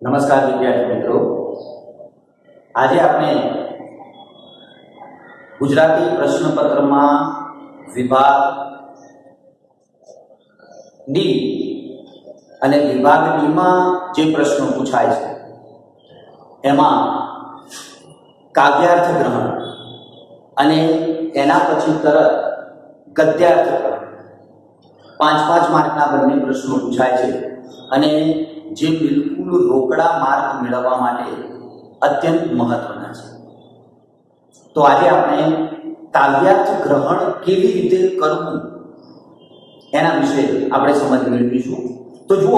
નમસ્કાર વિદ્યાર્થી મિત્રો, આજે આપણે ગુજરાતી પ્રશ્નપત્રમાં વિભાગ ડી અને વિભાગ ડી માં જે પ્રશ્નો પૂછાય છે એમાં કાવ્યાર્થ ગ્રહણ અને એના પછી તરત ગદ્યાર્થ ગ્રહણ 5-5 માર્કના બંને પ્રશ્નો પૂછાય છે અને જે બિલકુલ રોકડા માર્ક મેળવવા માટે અત્યંત મહત્વના છે। તો આજે આપણે કાવ્યાર્થ ગ્રહણ કેવી રીતે કરવું એના વિશે આપણે સમજ મેળવીશું। તો જુઓ,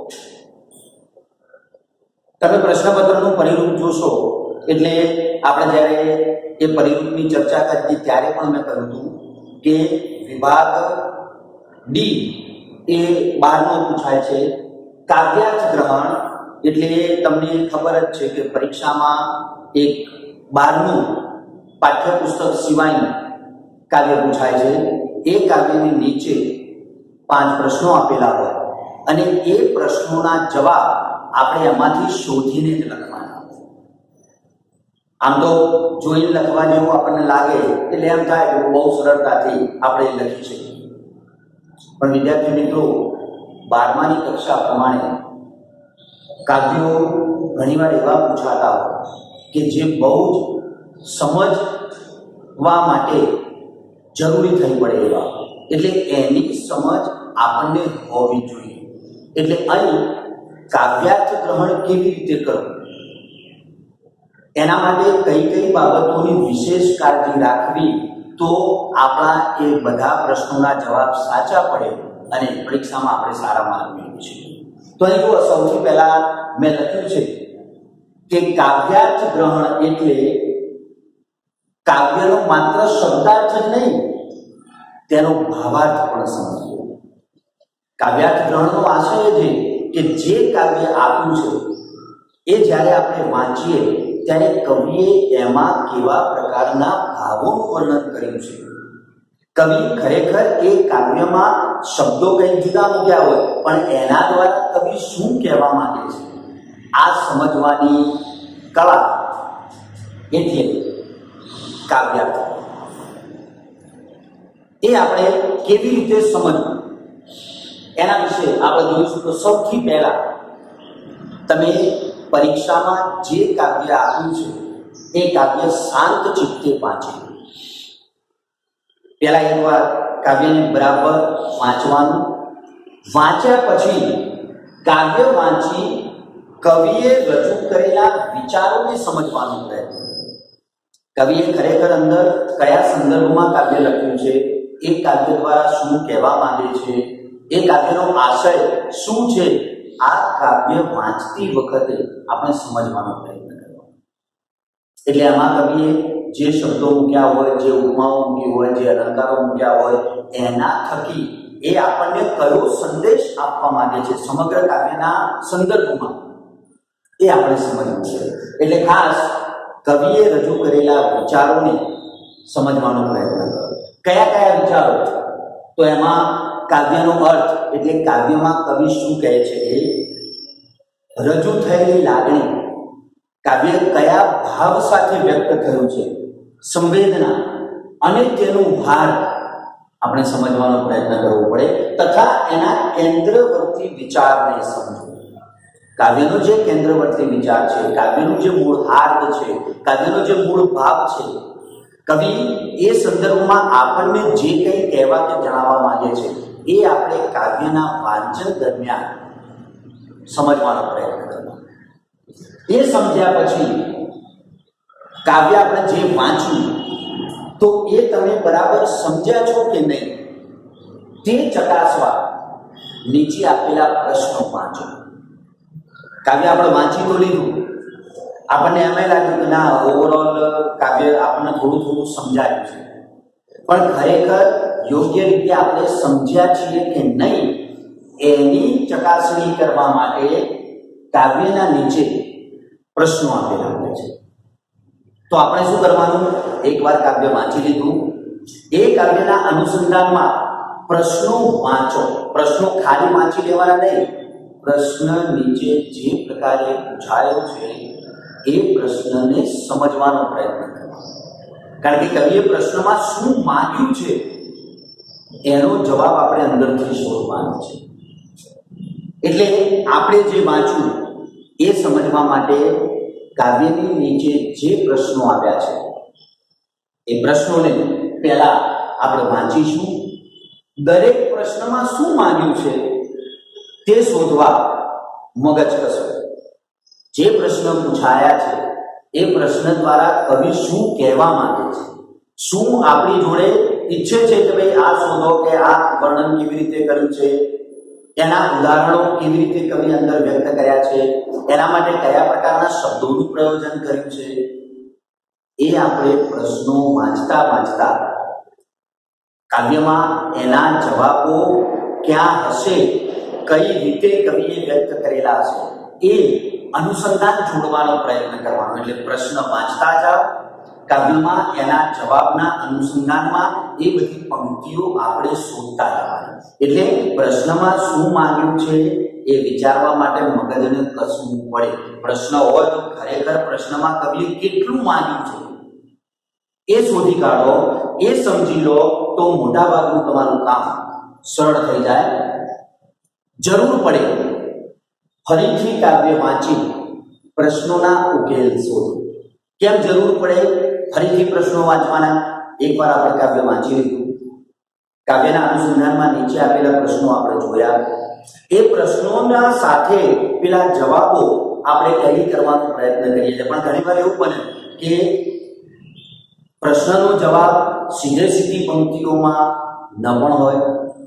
તમે પ્રશ્નપત્રનું પરિરૂપ જોશો એટલે આપણે જ્યારે એ પરિરૂપની ચર્ચા કરી ત્યારે પણ મેં કહ્યું હતું કે વિભાગ ડી એ 12 પૂછાય છે। કાવ્યાર્થ ગ્રહણ એટલે તમને ખબર જ છે કે પરીક્ષામાં એક 12નું પાઠ્યપુસ્તક સિવાયનું કાવ્ય પૂછાય છે। એ કાવ્યની નીચે 5 પ્રશ્નો આપેલા હોય અને એ પ્રશ્નોના જવાબ આપણે એમાંથી શોધીને જ લખવાના। આમ તો જોઈને લખવા જેવું આપણને લાગે એટલે એમ થાય કે બહુ સરળતાથી આપણે લખી શકીએ, પણ વિદ્યાર્થી મિત્રો 12માની કક્ષા પ્રમાણે કાવ્યો ઘણીવાર એવા પૂછાતા હોય કે જે બહુ જ સમજવા માટે જરૂરી થઈ પડે એવા, એટલે એની સમજ આપણને હોવી જોઈએ। એટલે અહીં કાવ્યાર્થ ગ્રહણ કેવી રીતે કરવું, એના માટે કઈ કઈ બાબતોની વિશેષ કાળજી રાખવી તો આપણા એ બધા પ્રશ્નોના જવાબ સાચા પડે અને પરીક્ષામાં આપણે સારા માર્ક મેળવીશું। તો અહીં જો સૌથી પહેલા મેં લખ્યું છે કે કાવ્યાર્થ ગ્રહણ એટલે કાવ્યનો માત્ર શબ્દાર્થ જ નહીં, તેનો ભાવાર્થ પણ સમજવો। કાવ્યાર્થ ગ્રહણનો આશય એ છે કે જે કાવ્ય આપ્યું છે એ જ્યારે આપણે વાંચીએ ત્યારે કવિએ એમાં કેવા પ્રકારના ભાવોનું વર્ણન કર્યું છે। કવિ ખરેખર એ કાવ્યમાં શબ્દો કંઈક જુદા મૂક્યા હોય પણ એના દ્વારા કવિ શું કહેવા માંગે છે આ સમજવાની કળા એટલે કાવ્યાર્થ। એ આપણે કેવી રીતે સમજવું એના વિશે આપણે જોઈશું। તો સૌથી પહેલા તમે પરીક્ષામાં જે કાવ્ય આપ્યું છે એ કાવ્ય શાંત ચિત્તે વાંચો। પહેલા એકવાર કાવ્યને બરાબર વાંચવાનું, વાંચ્યા પછી કાવ્ય વાંચી કવિએ રજૂ કરેલા વિચારોને સમજવાનો પ્રયત્ન। કવિએ ખરેખર અંદર કયા સંદર્ભમાં કાવ્ય લખ્યું છે, એ કાવ્ય દ્વારા શું કહેવા માંગે છે, એ કાવ્યનો આશય શું છે, આ કાવ્ય વાંચતી વખતે આપણે સમજવાનો પ્રયત્ન કરવાનો। એટલે આમાં કવિએ જે શબ્દો મૂક્યા હોય, જે ઉપમાઓ મૂકી હોય, જે અલંકારો મૂક્યા હોય, એના થકી એ આપણને કયો સંદેશ આપવા માંગે છે સમગ્ર કાવ્યના સંદર્ભમાં એ આપણે સમજવું છે। એટલે ખાસ કવિએ રજૂ કરેલા વિચારોને સમજવાનો પ્રયત્ન કરો। કયા કયા વિચારો? તો એમાં કાવ્યનો અર્થ એટલે કાવ્યમાં કવિ શું કહે છે, એ રજૂ થયેલી લાગણી, કાવ્ય કયા ભાવ સાથે વ્યક્ત થયું છે, સંવેદના અને તેનું ભાર આપણે સમજવાનો પ્રયત્ન કરવો પડે તથા એના કેન્દ્રવર્તી વિચારને સમજો। કાવ્યનો જે કેન્દ્રવર્તી વિચાર છે, કાવ્યનું જે મૂળ હાર્દ છે, કાવ્યનો જે મૂળ ભાવ છે, કવિ એ સંદર્ભમાં આપણને જે કંઈ કહેવા કે જણાવવા માંગે છે એ આપણે કાવ્યના વાંચન દરમિયાન સમજવાનો પ્રયત્ન કરવાનો। એ સમજ્યા પછી કાવ્ય આપણે જે વાંચ્યું તો એ તમે બરાબર સમજ્યા છો કે નહીં તે ચકાસવા નીચે આપેલા પ્રશ્નો વાંચો। કાવ્ય આપણે વાંચી તો લીધું, આપણને એમ લાગ્યું કે ના ઓવરઓલ કાવ્ય આપણને થોડું થોડું સમજાયું છે, પણ ખરેખર યોગ્ય રીતે આપણે સમજ્યા છીએ કે નહીં એની ચકાસણી કરવા માટે કાવ્યના નીચે પ્રશ્નો આપેલા હોય છે। તો આપણે શું કરવાનું? એકવાર કાવ્ય વાંચી લીધું, એ કાવ્યના અનુસંધાનમાં પ્રશ્નો વાંચો। પ્રશ્નો ખાલી વાંચી લેવાના નહીં, પ્રશ્ન નીચે જે પ્રકારે પૂછાયો છે એ પ્રશ્નને સમજવાનો પ્રયત્ન કરવાનો. કારણ કે કવિએ પ્રશ્નમાં શું માંગ્યું છે એનો જવાબ આપણે અંદરથી શોધવાનો છે. એટલે આપણે જે વાંચ્યું એ સમજવા માટે કાવ્યની નીચે જે પ્રશ્નો આવ્યા છે એ પ્રશ્નોને પહેલા આપણે વાંચીશું. દરેક પ્રશ્નમાં શું માંગ્યું છે તે શોધવા મગજ કસો. જે પ્રશ્ન પૂછાયા છે એ પ્રશ્ન દ્વારા કવિ શું કહેવા માંગે છે, શું આપણી જોડે ઈચ્છે છે કે ભાઈ આ શોધો કે આ વર્ણન કેવી રીતે કર્યું છે, એના ઉદાહરણો કેવી રીતે કવિ અંદર વ્યક્ત કર્યા છે, એના માટે કયા પ્રકારના શબ્દોનું પ્રયોજન કર્યું છે, એ આપણે પ્રશ્નો વાંચતા વાંચતા કાવ્યમાં એના જવાબો ક્યાં હશે, કઈ રીતે કવિએ વ્યક્ત કરેલા હશે એ અનુસંધાન જોડવાનો પ્રયત્ન કરવાનો. એટલે પ્રશ્ન વાંચતા જાઓ, કાવ્યમાં એના જવાબના અનુસંધાનમાં એ બધી પંક્તિઓ આપણે શોધતા જવાની. એટલે પ્રશ્નમાં શું માંગ્યું છે એ વિચારવા માટે મગજને કસવું પડે. પ્રશ્ન હોય તો ખરેખર પ્રશ્નમાં કવિએ કેટલું માંગ્યું છે એ શોધી કાઢો, એ સમજી લો તો મોટા ભાગનું તમારું કામ સરળ થઈ જાય. જરૂર પડે ફરીથી કાવ્ય વાંચી પ્રશ્નોના ઉકેલ શોધો. કેમ જરૂર પડે ફરીથી પ્રશ્નો વાંચવાના? એકવાર આપણે કાવ્ય વાંચી લીધું, કાવ્યના અનુસંધાનમાં નીચે આપેલા પ્રશ્નો આપણે જોયા, એ પ્રશ્નોના સાથે પેલા જવાબો આપણે ટેલી કરવાનો પ્રયત્ન કરીએ છીએ. પણ ઘણીવાર એવું બને કે પ્રશ્નનો જવાબ સીધે સીધી પંક્તિઓમાં ન પણ હોય,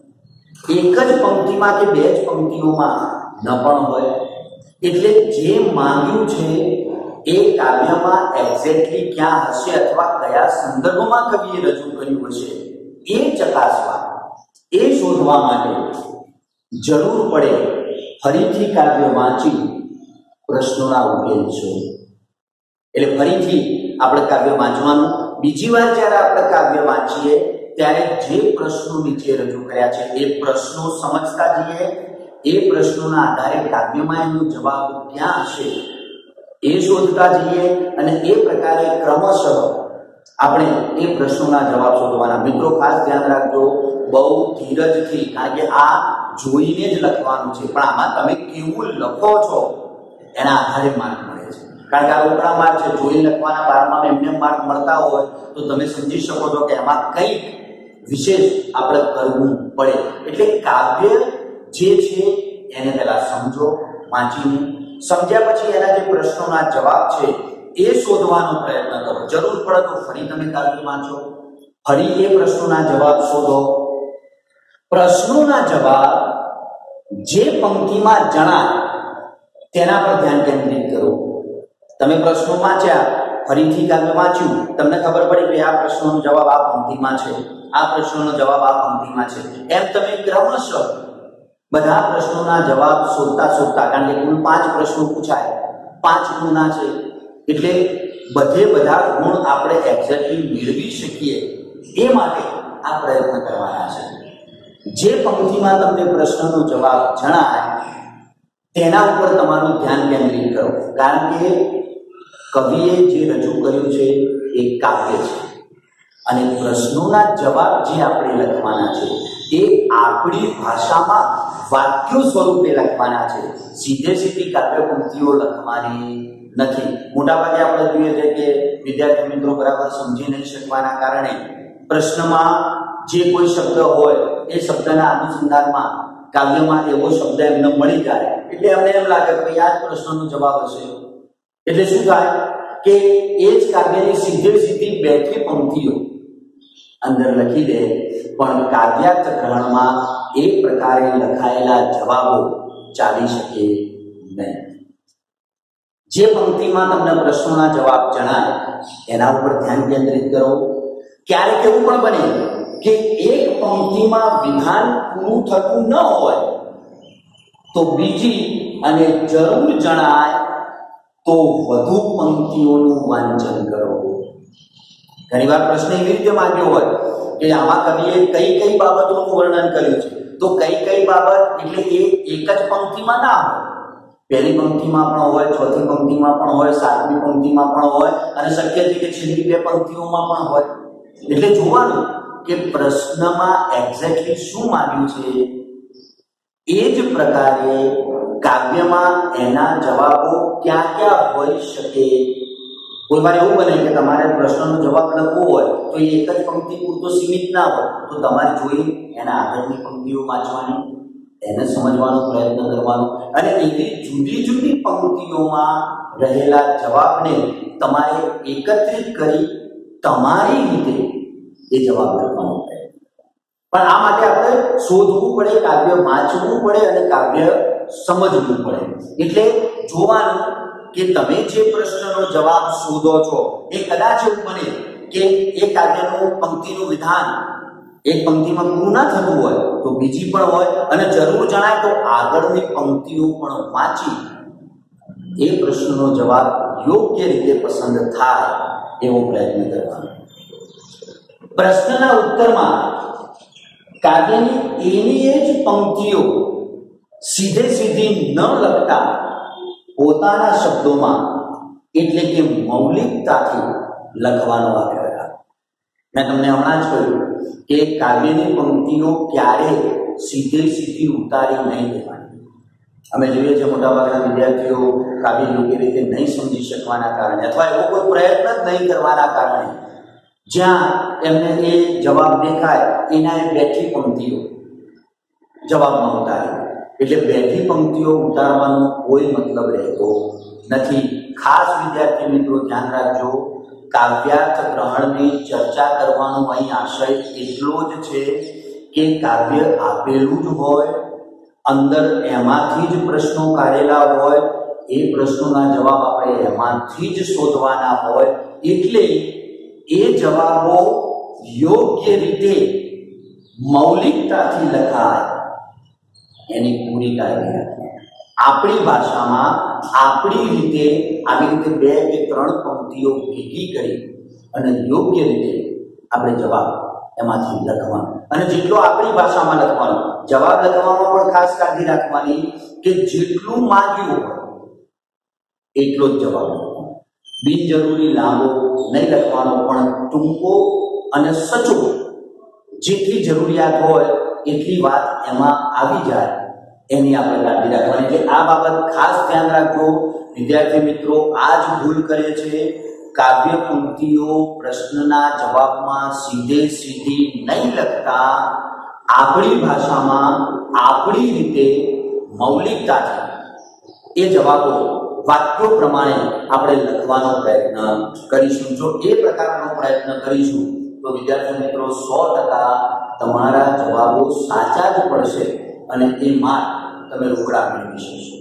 એક જ પંક્તિમાં કે બે જ પંક્તિઓમાં ન પણ હોય. એટલે જે માંગ્યું છે એ કાવ્યમાં એક્ઝેક્ટલી ક્યાં હશે અથવા કયા સંદર્ભમાં કવિએ રજૂ કર્યું હશે એ ચકાસવા, એ શોધવા માટે જરૂર પડે ફરીથી કાવ્ય વાંચી પ્રશ્નોના ઉકેલ શોધો. એટલે ફરીથી આપણે કાવ્ય વાંચવાનું. બીજી વાર જ્યારે આપણે કાવ્ય વાંચીએ ત્યારે જે પ્રશ્નો નીચે રજૂ કર્યા છે એ પ્રશ્નો સમજતા જઈએ, એ પ્રશ્નોના આધારે કાવ્યમાં એનો જવાબ ક્યાં હશે એ શોધતા જઈએ અને એ પ્રકારે ક્રમશઃ આપણે એ પ્રશ્નોના જવાબ શોધવાના. મિત્રો ખાસ ધ્યાન રાખજો, બહુ ધીરજથી, કારણ કે આ જોઈને જ લખવાનું છે, પણ આમાં તમે કેવું લખો છો એના આધારે માર્ક મળે છે. કારણ કે આ રોકડા માર્ક છે, જોઈ લખવાના 12માં એમને માર્ક મળતા હોય તો તમે સમજી શકો છો કે એમાં કંઈક વિશેષ આપણે કરવું પડે. એટલે કાવ્ય જે છે એને પહેલા સમજો, વાંચીને સમજ્યા પછી એના જે પ્રશ્નોના જવાબ છે એ શોધવાનો પ્રયત્ન કરો. જરૂર પડે તો ફરી તમે કાવ્ય વાંચો, ફરી એ પ્રશ્નોના જવાબ શોધો. પ્રશ્નોના જવાબ જે પંક્તિમાં જણાય તેના પર ધ્યાન કેન્દ્રિત કરો. તમે પ્રશ્નો વાંચ્યા, ફરીથી કાવ્ય વાંચ્યું, તમને ખબર પડી કે આ પ્રશ્નોનો જવાબ આ પંક્તિમાં છે, આ પ્રશ્નોનો જવાબ આ પંક્તિમાં છે, એમ તમે ક્રમશઃ બધા પ્રશ્નોના જવાબ શોધતા શોધતા, કારણ કે કુલ 5 પ્રશ્નો પૂછાય, 5 ગુણના છે, એટલે બધે બધા ગુણ આપણે એક્ઝેક્ટલી મેળવી શકીએ એ માટે આ પ્રયત્ન કરવાના છે. જે પંક્તિમાં તમને પ્રશ્નનો જવાબ જણાય તેના ઉપર તમારું ધ્યાન કેન્દ્રિત કરો. કારણ કે કવિએ જે રજૂ કર્યું છે એ કાવ્ય છે અને પ્રશ્નોના જવાબ જે આપણે લખવાના છે એ આપણી ભાષામાં વાક્યો સ્વરૂપે લખવાના છે. સીધે સીધી કાવ્ય પંક્તિઓ લખવાની નથી. મોટાભાગે આપણે જોઈએ છે કે વિદ્યાર્થી મિત્રો બરાબર સમજી નહીં શકવાના કારણે પ્રશ્નમાં જે કોઈ શબ્દ હોય એ શબ્દના અનુસંધાનમાં કાવ્યમાં એવો શબ્દ એમને મળી જાય એટલે એમને એમ લાગે કે ભાઈ આ જ પ્રશ્નનો જવાબ હશે. એટલે શું થાય કે એ જ કાવ્યની સીધે સીધી 2-3 પંક્તિઓ અંદર લખી દે, પણ કાવ્યાર્થ ગ્રહણમાં એ પ્રકારે લખાયેલા જવાબો ચાલી શકે નહીં. જે પંક્તિમાં તમને પ્રશ્નોના જવાબ જણાય એના ઉપર ધ્યાન કેન્દ્રિત કરો. ક્યારેક એવું પણ બને કે એક પંક્તિમાં વિધાન પૂરું થતું ન હોય તો બીજી અને જરૂર જણાય તો વધુ પંક્તિઓનું વાંચન કરો. ઘણીવાર પ્રશ્ન એવી રીતે માંગ્યો હોય કે આમાં કવિએ કઈ કઈ બાબતોનું વર્ણન કર્યું છે, તો કઈ કઈ બાબત એટલે એ એક જ પંક્તિમાં ના હોય, પહેલી પંક્તિમાં પણ હોય, ચોથી પંક્તિમાં પણ હોય, સાતમી પંક્તિમાં પણ હોય અને શક્ય છે કે છેલ્લી બે પંક્તિઓમાં પણ હોય. એટલે જોવાનું કે પ્રશ્નમાં એક્ઝેક્ટલી શું માંગ્યું છે, એ જ પ્રકારે કાવ્યમાં એના જવાબો ક્યાં ક્યાં હોઈ શકે. કોઈ વાર એવું બને કે તમારે પ્રશ્નનો જવાબ લખવો હોય તો એ એક જ પંક્તિ પૂરતો સીમિત ના હોય, તો તમારે જોઈ એના આગળની પંક્તિઓ વાંચવાની, એને સમજવાનો પ્રયત્ન કરવાનો અને એવી જુદી જુદી પંક્તિઓમાં રહેલા જવાબને તમારે એકત્રિત કરી તમારી રીતે એ જવાબ લખવાનો પ્રયત્ન. પણ આ માટે આપણે શોધવું પડે, કાવ્ય વાંચવું પડે અને કાવ્ય સમજવું પડે. એટલે જોવાનું કે તમે જે પ્રશ્નનો જવાબ શોધો છો એ કદાચ એવું બને કે એ કાવ્યનું પંક્તિનું વિધાન એક પંક્તિમાં પૂરું ના થતું હોય તો બીજી પણ હોય, અને જરૂર જણાય તો આગળની પંક્તિઓ પણ વાંચી એ પ્રશ્નનો જવાબ યોગ્ય રીતે પસંદ થાય એવો પ્રયત્ન કરવાનો. પ્રશ્નના ઉત્તરમાં કાવ્યની એની એ જ પંક્તિઓ સીધે સીધી ન લખતા પોતાના શબ્દોમાં એટલે કે મૌલિકતાથી લખવાનો આગ્રહ રાખો. મેં તમને હમણાં જ કહ્યું કે કાવ્યની પંક્તિઓ ક્યારે સીધે સીધી ઉતારી નહીં દેવાની. અમે જોઈએ છીએ મોટાભાગના વિદ્યાર્થીઓ કાવ્ય યોગ્ય રીતે નહીં સમજી શકવાના કારણે અથવા એવો કોઈ પ્રયત્ન જ નહીં કરવાના કારણે જ્યાં એમને એ જવાબ દેખાય એના એ બેઠી પંક્તિઓ જવાબમાં ઉતારે. એટલે બેઠી પંક્તિઓ ઉતારવાનો કોઈ મતલબ રહેતો નથી. ખાસ વિદ્યાર્થી મિત્રો ધ્યાન રાખજો, કાવ્યાર્થ ગ્રહણની ચર્ચા કરવાનો અહીં આશય એટલો જ છે કે કાવ્ય આપેલું જ હોય, અંદર એમાંથી જ પ્રશ્નો કાઢેલા હોય, એ પ્રશ્નોના જવાબ આપણે એમાંથી જ શોધવાના હોય. એટલે એ જવાબો યોગ્ય રીતે મૌલિકતાથી લખાય એની પૂરી કાળજી રાખવી. આપણી ભાષામાં આપણી રીતે આવી રીતે બે કે ત્રણ પંક્તિઓ ભેગી કરી અને યોગ્ય રીતે આપણે જવાબ એમાંથી લખવાનો, અને જેટલો આપણી ભાષામાં લખવાનો. જવાબ લખવામાં પણ ખાસ કાળજી રાખવાની કે જેટલું માંગ્યું હોય એટલો જ જવાબ લખવાનો. બિનજરૂરી લાંબો નહીં લખવાનો, પણ ટૂંકો અને સચોટ જેટલી જરૂરિયાત હોય એટલી વાત એમાં આવી જાય એની આપણે કાળજી રાખવાની. એટલે આ બાબત ખાસ ધ્યાન રાખજો વિદ્યાર્થી મિત્રો. આ જ ભૂલ કરે છે, કાવ્ય પંક્તિઓ પ્રશ્નના જવાબમાં સીધે સીધી નહીં લખતા આપણી ભાષામાં આપણી રીતે મૌલિકતાથી એ જવાબો વાક્યો પ્રમાણે આપણે લખવાનો પ્રયત્ન કરીશું. જો એ પ્રકારનો પ્રયત્ન કરીશું તો વિદ્યાર્થી મિત્રો 100% તમારા જવાબો સાચા જ પડશે અને એ માર્ક તમે રોકડા મેળવી શકશો.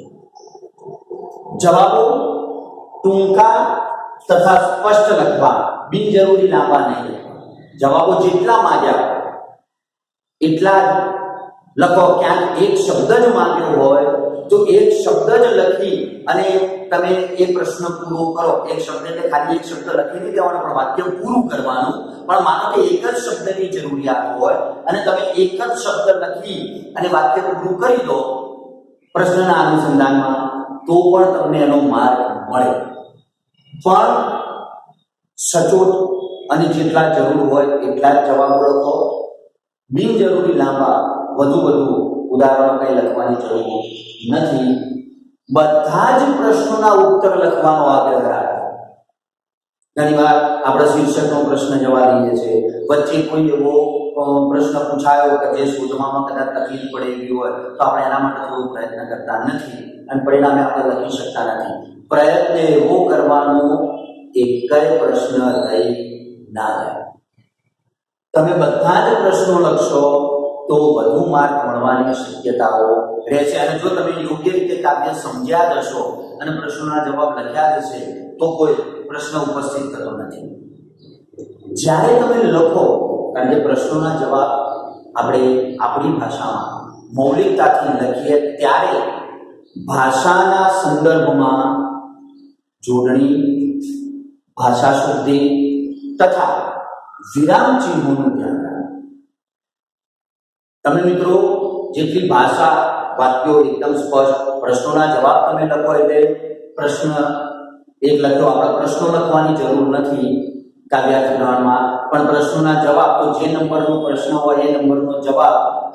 જવાબો ટૂંકા તથા સ્પષ્ટ લખવા, બિનજરૂરી લાંબા નહીં લખવા. જવાબો જેટલા માંગ્યા એટલા જ લખો. ક્યાંક એક શબ્દ જ માંગ્યો હોય તો એક શબ્દ જ લખી અને તમે એ પ્રશ્ન પૂરો કરો. એક શબ્દ એટલે ખાલી એક શબ્દ લખી નહીં દેવાનો, પણ વાક્ય પૂરું કરવાનું. પણ માનો કે એક જ શબ્દની જરૂરિયાત હોય અને તમે એક જ શબ્દ લખી અને વાક્ય પૂરું કરી દો પ્રશ્નના અનુસંધાનમાં, તો પણ તમને એનો માર્ક મળે. પણ સચોટ અને જેટલા જરૂર હોય એટલા જ જવાબો લખો. બિનજરૂરી લાંબા વધુ ઉદાહરણો કઈ લખવાની જરૂર નથી. બધા જ પ્રશ્નોના ઉત્તર લખવાનો આગ્રહ રાખો. ઘણીવાર આપણે શીર્ષકનો પ્રશ્ન જવા દઈએ છીએ, વચ્ચે કોઈ એવો પ્રશ્ન પૂછાયો કે જે શોધવામાં કદાચ તકલીફ પડે એવી હોય તો આપણે એના માટે થોડો પ્રયત્ન કરતા નથી અને પરિણામે આપણે લખી શકતા નથી. પ્રયત્ન એવો કરવાનો એક પ્રશ્ન રહી ના જાય. તમે બધા જ પ્રશ્નો લખશો તો વધુ માર્ક મળવાની શક્યતાઓ રહેશે. અને જો તમે યોગ્ય રીતે કાવ્ય સમજ્યા જશો અને પ્રશ્નોના જવાબ લખ્યા જશે તો કોઈ પ્રશ્ન ઉપસ્થિત થતો નથી. જ્યારે તમે લખો, કારણ કે પ્રશ્નોના જવાબ આપણે આપણી ભાષામાં મૌલિકતાથી લખીએ ત્યારે ભાષાના સંદર્ભમાં જોડણી, ભાષા શુદ્ધિ તથા વિરામ ચિહ્નોનું ધ્યાન રાખો. તમે મિત્રો જેટલી ભાષા વાક્યો એકદમ સ્પષ્ટ, પ્રશ્નોના જવાબ તમે લખો એટલે પ્રશ્ન એક લખ્યો, આપણે પ્રશ્નો લખવાની જરૂર નથી કાવ્યાર્થ ગ્રહણમાં, પણ પ્રશ્નોના જવાબ તો જે નંબરનો પ્રશ્ન હોય એ નંબરનો જવાબ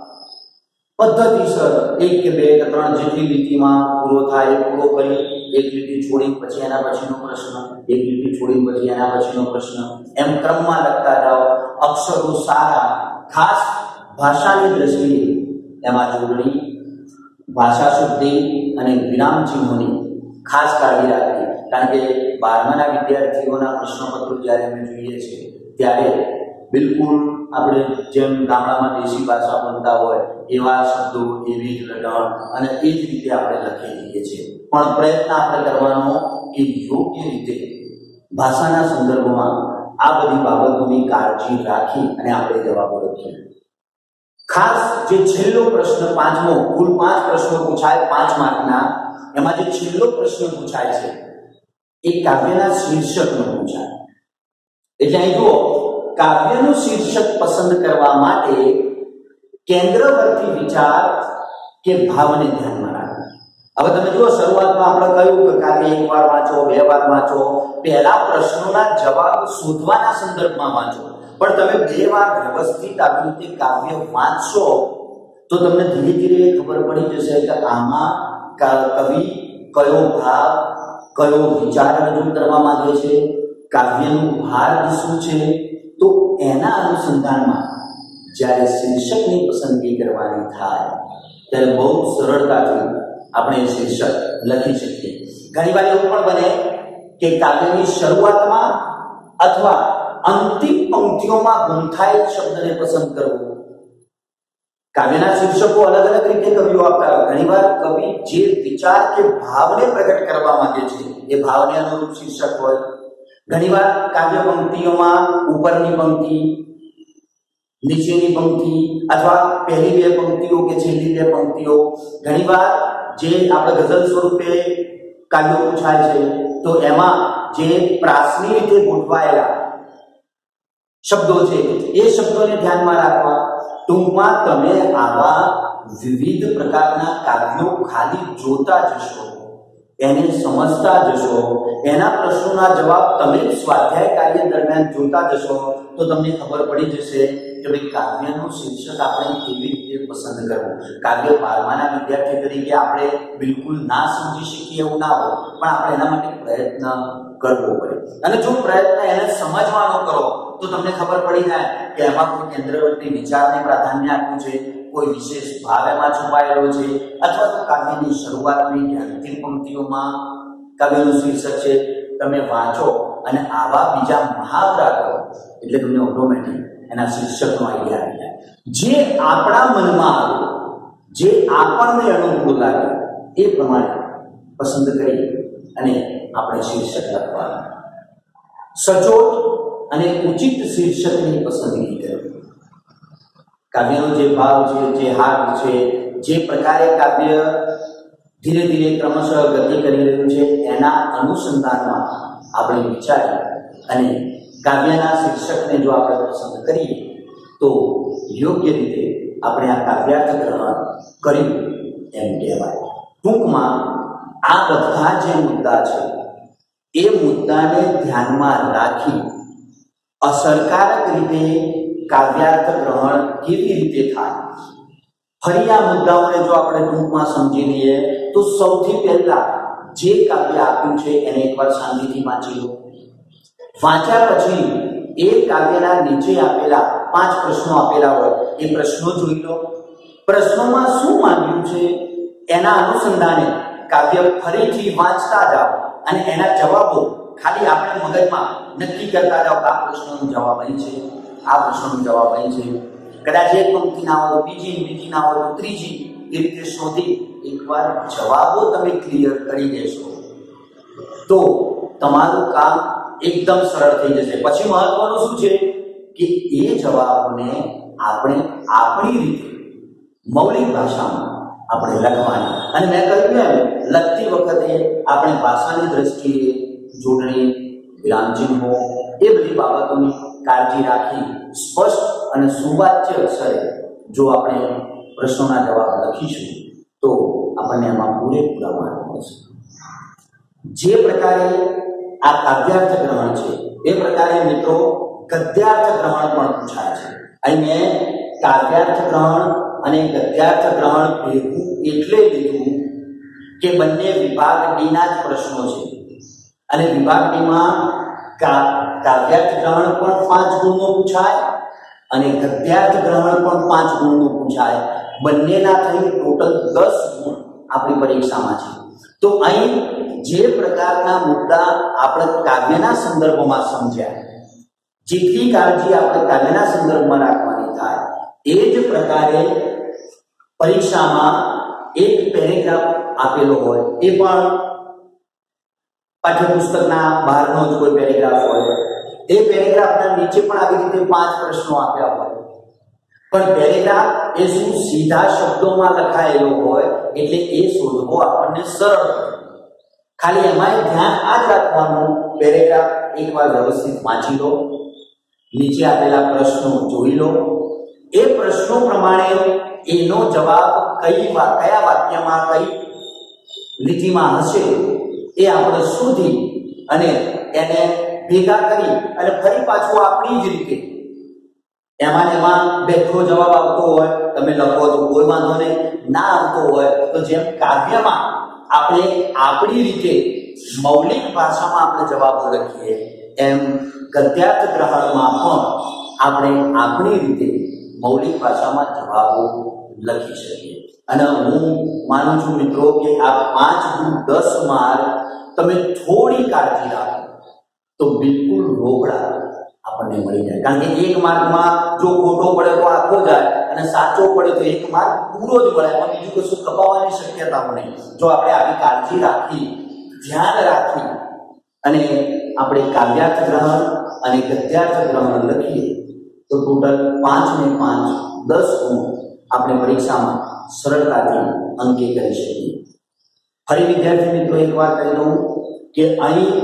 પદ્ધતિસર 1 કે 2 કે 3 જેટલી લીટીમાં પૂરો થાય પૂરો કરી, એક લીટી છોડી પછી એના પછીનો પ્રશ્ન, એક લીટી છોડી પછી એના પછીનો પ્રશ્ન, એમ ક્રમમાં લખતા જાઓ. અક્ષરો સારા, ખાસ ભાષાની દ્રષ્ટિએ એમાં જોડણી, ભાષા શુદ્ધિ અને વિરામ ચિહ્નોની ખાસ કાળજી રાખવી. કારણ કે 12માના વિદ્યાર્થીઓના પ્રશ્નપત્રો જ્યારે અમે જોઈએ છીએ ત્યારે બિલકુલ આપણે જેમ ગામડામાં દેશી ભાષા બોલતા હોય એવા શબ્દો, એવી જ લઢણ અને એ જ રીતે આપણે લખી દઈએ છીએ. પણ પ્રયત્ન આપણે કરવાનો કે યોગ્ય રીતે ભાષાના સંદર્ભમાં આ બધી બાબતોની કાળજી રાખી અને આપણે જવાબો લખીએ. ખાસ જે છેલ્લો પ્રશ્ન 5મો, કુલ 5 પ્રશ્નો પૂછાય 5 માર્કના, એમાં જે છેલ્લો પ્રશ્ન પૂછાય છે એ કાવ્યના શીર્ષકનો પૂછાય. એટલે અહીં જુઓ, કાવ્યનું શીર્ષક પસંદ કરવા માટે કેન્દ્રવર્તી વિચાર કે ભાવને ધ્યાનમાં રાખો. હવે તમે જુઓ, શરૂઆતમાં આપણે કહ્યું કે કાવ્ય 1 વાર વાંચો, 2 વાર વાંચો, પહેલા પ્રશ્નોના જવાબ શોધવાના સંદર્ભમાં વાંચો. પણ તમે 2 વાર વ્યવસ્થિત આવી રીતે કાવ્ય વાંચશો તો તમને ધીરે ધીરે ખબર પડી જશે કે આમાં કવિ કયો ભાવ, કયો વિચાર રજૂ કરવા માંગે છે, કાવ્યનું ભાર શું છે. તો એના અનુસંધાનમાં જ્યારે શીર્ષકની પસંદગી કરવાની થાય ત્યારે બહુ સરળતાથી આપણે શીર્ષક લખી શકીએ. ઘણીવાર એવું પણ બને કે કાવ્યની શરૂઆતમાં અથવા અંતિમ પંક્તિઓમાં ગૂંથાયેલ શબ્દને પસંદ કરવો. કાવ્યના શીર્ષકો અલગ અલગ રીતે કવિઓ આપતા હોય. ઘણીવાર કવિ જે વિચાર કે ભાવને પ્રગટ કરવા માંગે છે એ ભાવને અનુરૂપ શીર્ષક હોય. ઘણીવાર કાવ્ય પંક્તિઓમાં ઉપરની પંક્તિ, નીચેની પંક્તિ અથવા પહેલી 2 પંક્તિઓ કે છેલ્લી 2 પંક્તિઓ, ઘણીવાર જે આપણે ગઝલ સ્વરૂપે કાવ્યો પૂછાય છે તો એમાં જે પ્રાસની રીતે ગોઠવાયેલા શબ્દો છે એ શબ્દોને ધ્યાનમાં રાખવા. ટૂંકમાં તમે આવા વિવિધ પ્રકારના કાવ્યો ખાલી જોતા જશો, એને સમજતા જશો, એના પ્રશ્નોના જવાબ તમે સ્વાધ્યાય કાર્ય દરમિયાન જોતા જશો તો તમને ખબર પડી જશે કે ભાઈ કાવ્યનું શીર્ષક આપણે કેવી રીતે પસંદ કરવું. કાવ્ય 12માના વિદ્યાર્થી તરીકે આપણે બિલકુલ ના સમજી શકીએ એવું ના હોય, પણ આપણે એના માટે પ્રયત્ન કરવો પડે. અને જો પ્રયત્ન એને સમજવાનો કરો તો તમને ખબર પડી જાય કે એમાં કોઈ કેન્દ્રવર્તી વિચારને પ્રાધાન્ય આપવું છે, કોઈ વિશેષ ભાવ એમાં છુપાયેલો છે, અથવા તો કાવ્યની શરૂઆતની કે અંતિમ પંક્તિઓમાં કાવ્યનું શીર્ષક છે. તમે વાંચો અને આવા બીજા મહાવરા કરો એટલે તમને ઓટોમેટિક એના શીર્ષકનો આઈડિયા આવી જાય. જે આપણા મનમાં આવે, જે આપણને અનુકૂળ લાગે એ પ્રમાણે પસંદ કરી અને આપણે શીર્ષક લખવાનું. સચોટ અને ઉચિત શીર્ષકની પસંદગી કરવી. કાવ્યનો જે ભાવ છે, જે હાર છે, જે પ્રકારે કાવ્ય ધીરે ધીરે ક્રમશઃ ગતિ કરી રહ્યું છે એના અનુસંધાનમાં આપણે વિચારી અને કાવ્યના શીર્ષકને જો આપણે પસંદ કરીએ તો યોગ્ય રીતે આપણે આ કાવ્યાર્થ ગ્રહણ કર્યું એમ કહેવાય. ટૂંકમાં આ બધા જે મુદ્દા છે એ મુદ્દાને ધ્યાનમાં રાખી અસરકારક રીતે કાવ્યાર્થ ગ્રહણ કેવી રીતે થાય. ફરી આ મુદ્દાઓને જો આપણે ટૂંકમાં સમજી લઈએ તો સૌથી પહેલા જે કાવ્ય આપ્યું છે એને એકવાર શાંતિથી વાંચી લો. વાંચ્યા પછી એ કાવ્યના નીચે આપેલા 5 પ્રશ્નો આપેલા હોય એ પ્રશ્નો જોઈ લો. પ્રશ્નોમાં શું માંગ્યું છે એના અનુસંધાને કાવ્ય ફરીથી વાંચતા જાઓ અને એના જવાબો ખાલી આપણે મગજમાં નક્કી કરતા જાઓ કે આ પ્રશ્નનો જવાબ અહીં છે, આ પ્રશ્નનો જવાબ અહીં છે. કદાચ એક પંક્તિ ના હોય બીજી ના હોય તો ત્રીજી, એ રીતે શોધી એકવાર જવાબો તમે ક્લિયર કરી દેશો તો તમારું કામ એકદમ સરળ થઈ જશે. પછી મહત્વનું શું છે કે એ જવાબને આપણે આપણી રીતે મૌલિક ભાષામાં આપણે લખવાના. અને મેં કહ્યું એમ લખતી વખતે આપણે ભાષાની દ્રષ્ટિએ જોડણી, વિરામચિહ્નો એ બધી બાબતોની કાળજી રાખી સ્પષ્ટ અને સુવાચ્ય અક્ષરે જો આપણે પ્રશ્નોના જવાબ લખીશું તો આપણને એમાં પૂરેપૂરા માર્ક મળશે. જે પ્રકારે આ કાવ્યાર્થ ગ્રહણ છે એ પ્રકારે મિત્રો ગદ્યાર્થ ગ્રહણ પણ પૂછાય છે. અહીં મેં કાવ્યાર્થ ગ્રહણ અને ગદ્યાર્થ ગ્રહણ ભેગું એટલે લીધું કે બંને વિભાગ ડીના જ પ્રશ્નો છે અને વિભાગ ડીમાં કાવ્યાર્થ ગ્રહણ પણ 5 ગુણનો પૂછાય અને ગદ્યાર્થ ગ્રહણ પણ 5 ગુણનો પૂછાય. બંનેના થઈ ટોટલ 10 ગુણ આપણી પરીક્ષામાં છે. તો અહીં જે પ્રકારના મુદ્દા આપણે કાવ્યના સંદર્ભમાં સમજ્યા, જેટલી કાળજી આપણે કાવ્યના સંદર્ભમાં રાખવાની થાય એ જ પ્રકારે પરીક્ષામાં એક પેરેગ્રાફ આપેલો હોય, એ પણ પાઠ્યપુસ્તકના બહારનો જ કોઈ પેરેગ્રાફ હોય, એ પેરેગ્રાફના નીચે પણ આવી રીતે 5 પ્રશ્નો આપ્યા હોય, પણ પેરેગ્રાફ એ શું સીધા શબ્દોમાં લખાયેલો હોય એટલે એ શોધવો આપણને સરળ હોય. ખાલી એમાં ધ્યાન આ જ રાખવાનું, પેરેગ્રાફ એકવાર વ્યવસ્થિત વાંચી લો, નીચે આપેલા પ્રશ્નો જોઈ લો, એ પ્રશ્નો પ્રમાણે એનો જવાબ કયા વાક્યમાં કઈ લીટીમાં હશે એ આપણે શોધી અને એને ભેગા કરી અને ફરી પાછું આપણી જ રીતે એમાં બેઠો જવાબ આવતો હોય તમે લખો તો કોઈ વાંધો નહીં, ના આવતો હોય તો જેમ કાવ્યમાં આપણે આપણી રીતે મૌલિક ભાષામાં આપણે જવાબો લખીએ એમ ગદ્યાર્થ ગ્રહણમાં પણ આપણે આપણી રીતે મૌલિક ભાષામાં જવાબો લખી શકીએ. અને હું માનું છું મિત્રો કે આ 5 ગુણ 10 માર્ક તમે થોડી કાળજી રાખો તો બિલકુલ રોકડા આપણને મળી જાય. કારણ કે 1 માર્કમાં જો ખોટો પડે તો આખો જાય અને સાચો પડે તો 1 માર્ક પૂરો જ મળે, પણ બીજું કશું કપાવવાની શક્યતા નહીં. જો આપણે આવી કાળજી રાખી, ધ્યાન રાખી અને આપણે કાવ્યાર્થ ગ્રહણ અને ગદ્યાર્થ ગ્રહણ લખીએ તો ટોટલ 5 ને 5 10 ગુણ આપણે પરીક્ષામાં સરળતાથી અંકે કરી શકીએ. ફરી વિદ્યાર્થી મિત્રો એક વાત કહી દઉં કે અહીં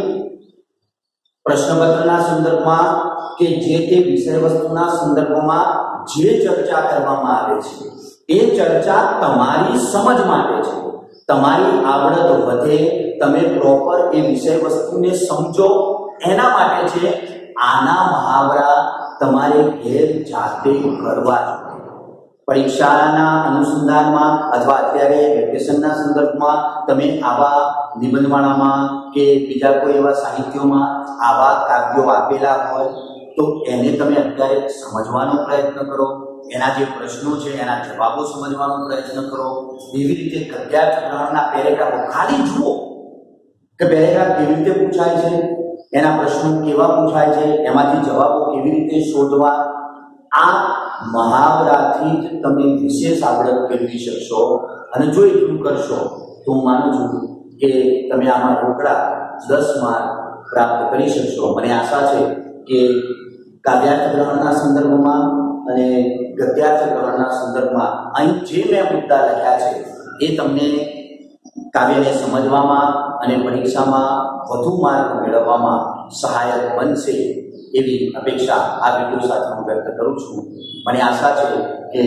પ્રશ્નપત્રના સંદર્ભમાં કે જે તે વિષય વસ્તુના સંદર્ભમાં જે ચર્ચા કરવામાં આવે છે એ ચર્ચા તમારી સમજ માટે છે. તમારી આવડત વધે, તમે પ્રોપર એ વિષય વસ્તુને સમજો એના માટે છે. આના મહાવરા તમારે ઘેર જાતે કરવા જોઈએ. પરીક્ષાના અનુસંધાનમાં અથવા અત્યારે વેકેશનના સંદર્ભમાં તમે આવા નિબંધમાળામાં કે બીજા કોઈ એવા સાહિત્યોમાં આવા કાવ્યો આપેલા હોય તો એને તમે અત્યારે સમજવાનો પ્રયત્ન કરો, એના જે પ્રશ્નો છે એના જવાબો સમજવાનો પ્રયત્ન કરો. એવી રીતે ગદ્યાર્થ ગ્રહણના પેરેગ્રાફો ખાલી જુઓ કે પેરેગ્રાફ કેવી રીતે પૂછાય છે, એના પ્રશ્નો કેવા પૂછાય છે, એમાંથી જવાબો કેવી રીતે શોધવા. આ મહાવરાથી જ તમે વિશેષ આવડત મેળવી શકશો. અને જો એટલું કરશો તો હું માનું છું કે તમે આમાં રોકડા 10 માર્ક પ્રાપ્ત કરી શકશો. મને આશા છે કે કાવ્યાર્થ ગ્રહણના સંદર્ભમાં અને ગદ્યાર્થ ગ્રહણના સંદર્ભમાં અહીં જે મેં મુદ્દા લખ્યા છે એ તમને કાવ્યને સમજવામાં અને પરીક્ષામાં વધુ માર્ક મેળવવામાં સહાયક બનશે એવી અપેક્ષા આ વિડીયો સાથે હું વ્યક્ત કરું છું. મને આશા છે કે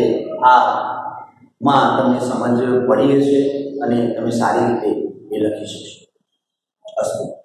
આમાં તમને સમજ પડી હશે અને તમે સારી રીતે એ લખી શકશો. અસ્તુ.